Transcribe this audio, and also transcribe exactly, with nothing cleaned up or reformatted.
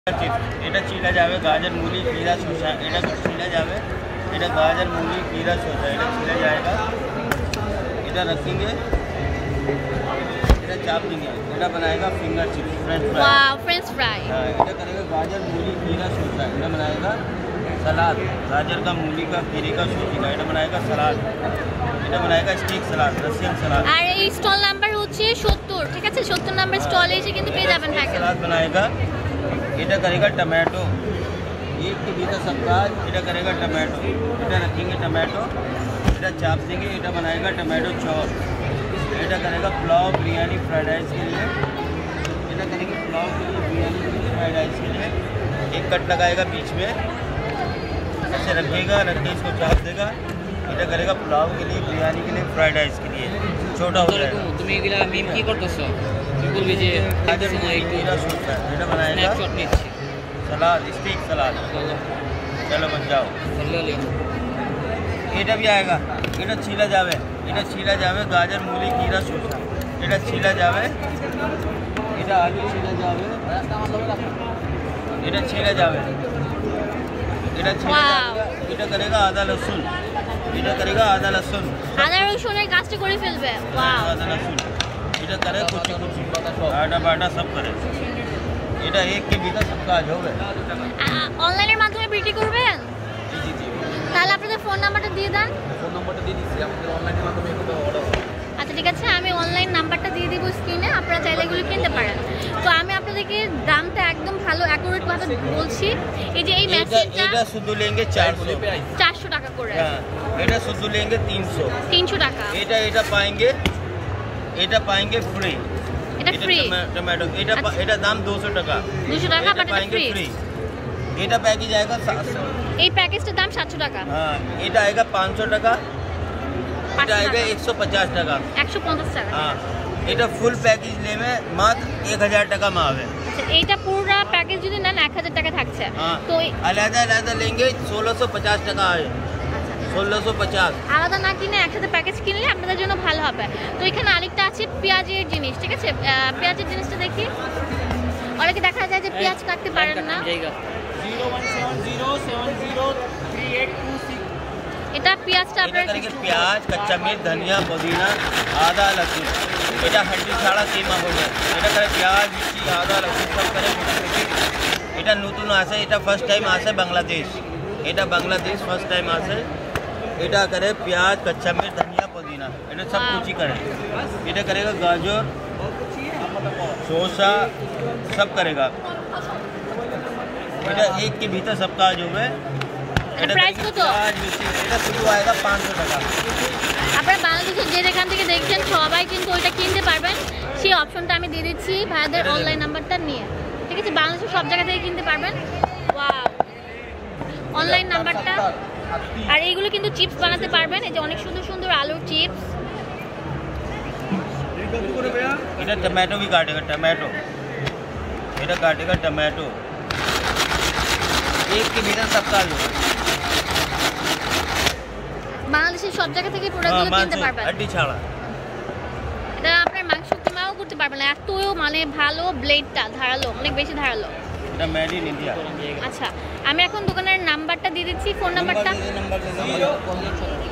এটা চিলা যাবে গাজর मूली खीरा शसा এটা চিলা যাবে এটা गाजर मूली खीरा शसा এটা চিলা जाएगा এটা रखेंगे এটা चाप देंगे এটা बनाएगा finger chips French fry wow French fry हां এটা करेगा गाजर मूली खीरा शसा এটা बनाएगा सलाद गाजर का मूली का खीरे का शसा का এটা बनाएगा सलाद এটা बनाएगा स्टिक सलाद रशियन सलाद আর এই স্টল নাম্বার হচ্ছে সত্তর ঠিক আছে সত্তর নাম্বার স্টলে এসে কিন্তু পেয়ে যাবেন ভাই सलाद बनाएगा इटा करेगा टमाटो एक के भीतर सबका इटा करेगा टमाटो इटा रखेंगे टमाटो इटा चाप देंगे इटा बनाएगा टमाटो चॉप इटा करेगा पुलाव बिरयानी फ्राइड राइस के लिए इटा करेंगे पुलाव के लिए बिरयानी के लिए फ्राइड राइस के लिए एक कट लगाएगा बीच में ऐसे रखेगा रख के इसको चाप देगा इटा करेगा पुलाव के लिए बिरयानी के लिए फ्राइड राइस के लिए छोटा हो जाएगा तुम এগুলা মিম কি করতেছো বলবি যে गाजर खीरा शसा इटा बनाएगा স্ন্যাপশট নিচ্ছি सलाद स्टिक सलाद चलो बन जाओ এটা भी आएगा এটা छिला जावे এটা छिला जावे गाजर मूली खीरा शसा এটা छिला जावे এটা आलू छिला जावे এটা छिला जावे এটা छिला जावे এটা करेगा आधा लहसुन এটা करेगा आधा लहसुन আদা রসুনের কাজটা করে ফেলবে ওয়াও आधा लहसुन এটা करे कुछ कुछ आटा बाटा सब करे এটা एक के भीतर सब काज हो गए অনলাইনের মাধ্যমে বিক্রি করবেন জি জি জি তাহলে আপনাদের ফোন নাম্বারটা দিয়ে দেন ফোন নাম্বারটা দিয়ে দিচ্ছি আমাদের অনলাইনের মাধ্যমে এগুলো অর্ডার হবে আচ্ছা ঠিক আছে আমি অনলাইন নাম্বারটা দিয়ে দিব স্ক্রিনে আপনারা চাইলে এগুলো কিনতে পারেন তো আমি আপনাদেরকে দামটা একদম ভালো অ্যাকুরেট ভাবে বলছি এই যে এই মেশিনটা এটা শুধু लेंगे चारशो চারশো টাকা করে হ্যাঁ এটা শুধু लेंगे तीनशो তিনশো টাকা এটা এটা পাएंगे এটা পাएंगे फ्री এটা ফ্রি टमाटो এটা এটা দাম দুশো টাকা দুশো টাকা বাট এটা ফ্রি এটা প্যাকেজ आएगा सातशो এই প্যাকেজটার দাম সাতশো টাকা हां এটা आएगा पाँच सौ টাকা এটা आएगा एक सौ पचास টাকা একশো পঞ্চাশ টাকা हां এটা ফুল প্যাকেজ लेमे मात्र एक हजार টাকা में आवे আচ্ছা এইটা পুরো প্যাকেজ যদি নেন এক হাজার টাকা থাকছে তো আলাদা আলাদা लेंगे सोलह सौ पचास টাকা है सोलह सौ पचास আলাদা না কিনে একসাথে প্যাকেজ কিনলে আপনাদের জন্য ভালো হবে তো এখানে আরেকটা আছে পেঁয়াজের জিনিস ঠিক আছে পেঁয়াজের জিনিসটা দেখি অনেকে দেখা যায় যে পেঁয়াজ কাটতে পারেন না zero one seven zero seven zero three eight two six এটা পেঁয়াজটা আপনারা करेंगे प्याज कच्चा मिर्च धनिया पुदीना आधा लहसुन এটা हड्डी ছাড়া कीमा हो गया এটা करे प्याज मिर्ची आधा लहसुन सब करे এটা নতুন আছে এটা ফার্স্ট টাইম আছে বাংলাদেশ এটা বাংলাদেশ ফার্স্ট টাইম আছে এটা करे प्याज कच्चा मिर्च धनिया पुदीना এটা सब कुछ ही करे এটা करेगा गाजर शसा सब करेगा এটা एक के भीतर सब काज हो गए এটা প্রাইস কত এটা শুধু आएगा पाँच सौ টাকা আপনারা বাংলাদেশের যে যেখান থেকে দেখছেন সবাই কিন্তু ওইটা কিনতে পারবেন সেই অপশনটা আমি দিয়ে দিচ্ছি ভাইদের অনলাইন নাম্বারটা নিয়ে ঠিক আছে বাংলাদেশের সব জায়গা থেকে কিনতে পারবেন ওয়াও অনলাइन নাম্বারটা আর এইগুলো কিন্তু চিপস বানাতে পারবেন এই যে অনেক সুন্দর সুন্দর আলুর চিপস এটা টমেটো भी काटेगा टमाटो এটা काटेगा टमाटो एक के भीतर सब काज हो বাংলাদেশের সব জায়গা থেকে প্রোডাক্টগুলো কিনতে পারবেন আড্ডি ছাড়া এটা আপনার মাংস কিমাও করতে পারবেন এত মানে ভালো ব্লেডটা ধারালো অনেক বেশি ধারালো এটা মেড ইন ইন্ডিয়া আচ্ছা আমি এখন দোকানের নাম্বারটা দিয়ে দিচ্ছি ফোন নাম্বারটা नंबर